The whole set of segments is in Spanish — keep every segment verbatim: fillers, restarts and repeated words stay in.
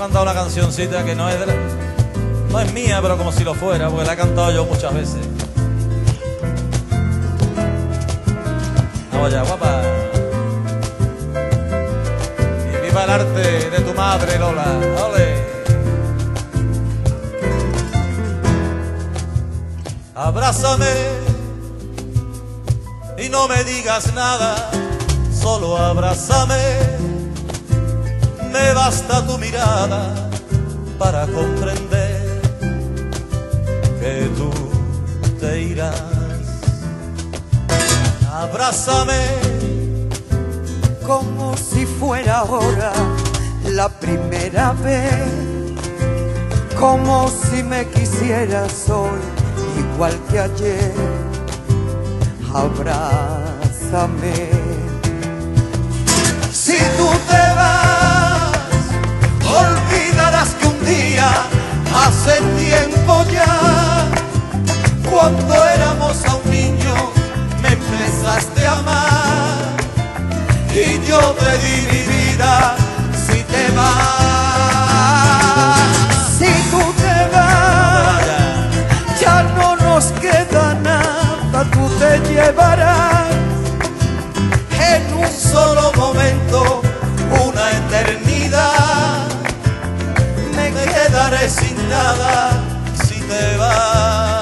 cantar una cancioncita que no es de la, no es mía, pero como si lo fuera, porque la he cantado yo muchas veces. Vamos allá, guapa. Y viva el arte de tu madre, Lola. ¡Ole! Abrázame y no me digas nada, solo abrázame. Me basta tu mirada para comprender que tú te irás. Abrázame como si fuera ahora la primera vez, como si me quisieras hoy igual que ayer. Abrázame. Si tú te vas, olvidarás que un día, hace tiempo ya, cuando éramos aún niños, me empezaste a amar y yo te di mi vida. Si te vas, si tú te vas, ya no nos queda nada, tú te llevarás en un solo momento una eternidad. Me quedaré sin nada si te vas.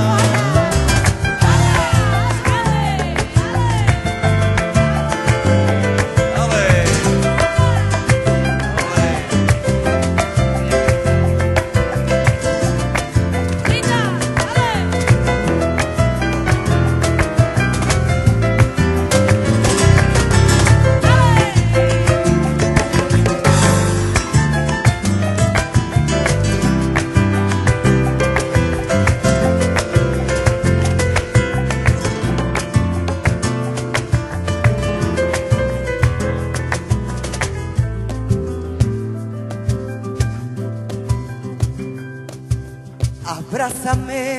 Abrázame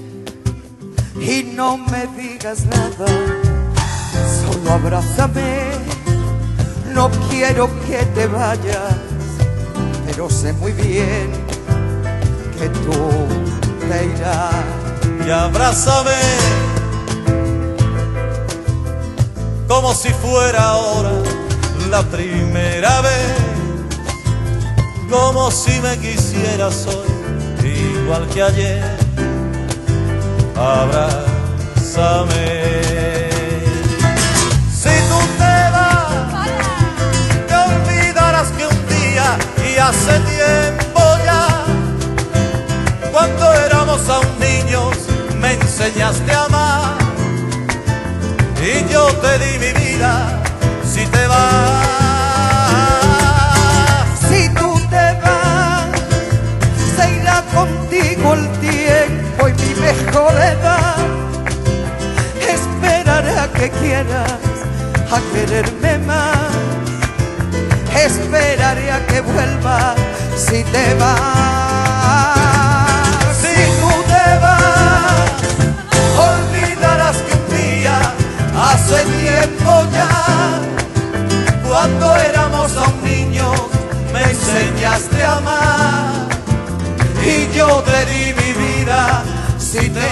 y no me digas nada, solo abrázame. No quiero que te vayas, pero sé muy bien que tú te irás. Y abrázame como si fuera ahora la primera vez, como si me quisieras hoy igual que ayer. Abrázame. Si tú te vas, te olvidarás que un día, y hace tiempo ya, cuando éramos aún niños, me enseñaste a amar y yo te di mi vida. Si te vas, contigo el tiempo y mi mejor edad. Esperaré a que quieras a quererme más. Esperaré a que vuelvas si te vas. Si tú te vas, olvidarás que un día, hace tiempo ya, cuando éramos aún niños, me enseñaste a amar y yo te di mi vida. Si te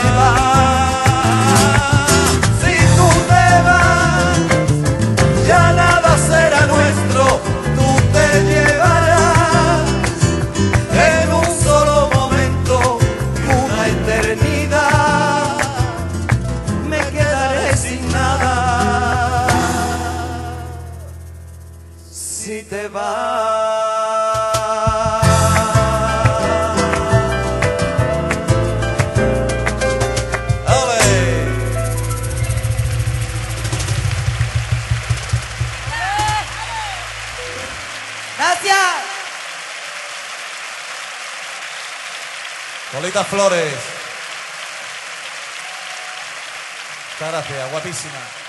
vas, si tú te vas, ya nada será nuestro, tú te llevarás en un solo momento una eternidad. Me quedaré sin nada si te vas. Gracias. Lolita Flores. Muchas gracias, guapísima.